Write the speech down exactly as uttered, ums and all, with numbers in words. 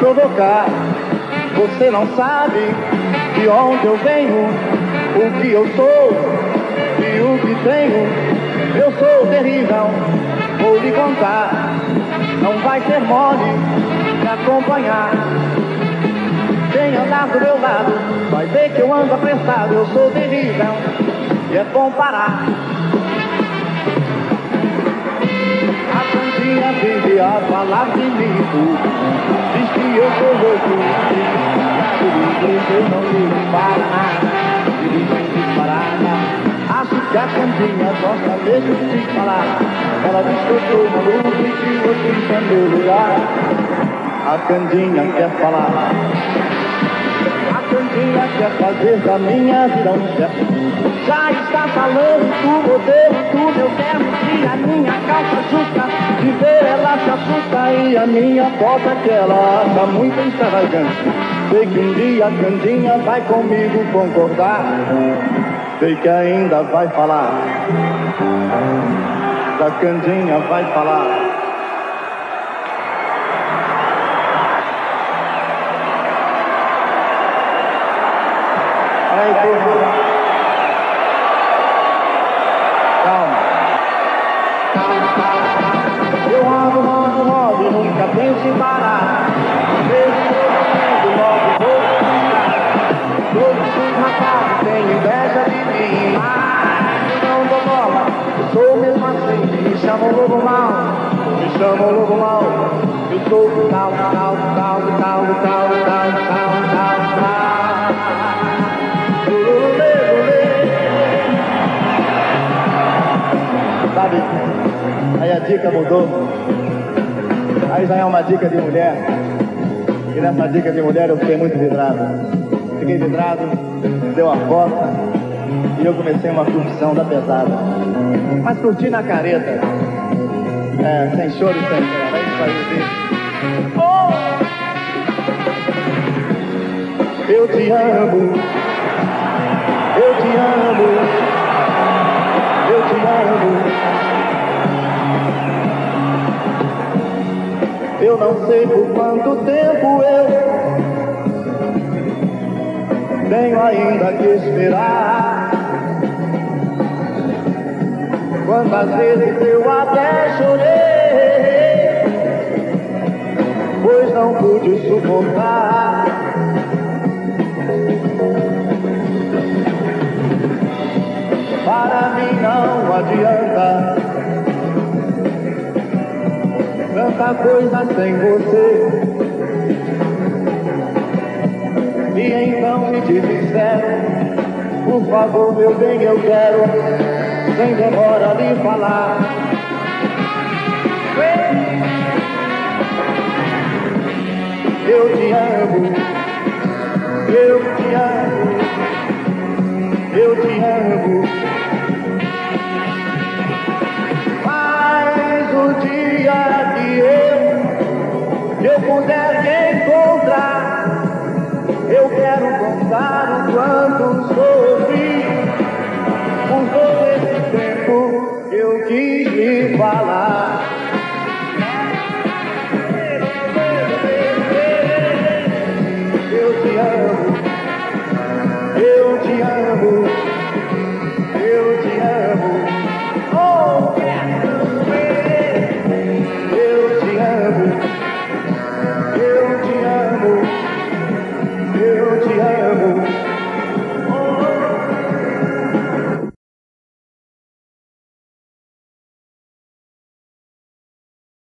provocar. Você não sabe de onde eu venho, o que eu sou e o que tenho. Eu sou terrível, vou lhe contar. Não vai ser mole me acompanhar. Quem andar do meu lado vai ver que eu ando apressado. Eu sou terrível e é bom parar. A Candinha vive a falar de mim. Diz que eu sou louco, diz que eu não ligo para nada, dirijo disparada. Acho que a Candinha gosta mesmo de falar. Ela diz que eu sou maluco e que eu fico em meu lugar. A Candinha quer falar. A Candinha quer fazer da minha vida um chefe. Já está falando do modelo, tudo eu quero. E a minha calça justa, de ver ela se assusta. E a minha bota que ela acha muito extravagante. Sei que um dia a Candinha vai comigo concordar. Sei que ainda vai falar. Da Candinha vai falar. Aí, turma. Calma. Eu rodo, rodo, rodo e nunca penso em parar. Mesmo eu logo vou ficar. Todos os rapazes têm inveja de mim, mas eu não dou bola. Eu sou mesmo assim, me chamam lobo mal. Me chamam lobo mal. Eu sou tal, tal, tal, tal, tal, tal, tal, tal, tal. Sabe, aí a dica mudou. Aí já é uma dica de mulher. E nessa dica de mulher eu fiquei muito vidrado. Fiquei vidrado, deu a volta e eu comecei uma curtição da pesada. Mas curti na careta. É, sem choro e sem pena. É isso aí, oh! Eu te amo. Eu te amo. Eu te amo. Eu não sei por quanto tempo eu tenho ainda que esperar. Quantas vezes eu até chorei, pois não pude suportar. Para mim não adianta tanta coisa sem você. E então me diz sincero, por favor, meu bem, eu quero, sem demora, lhe falar. Eu te amo, eu te amo, eu te amo. Mas o dia que eu, eu puder te encontrar, eu quero contar o quanto sofri por todo esse tempo que eu quis lhe falar.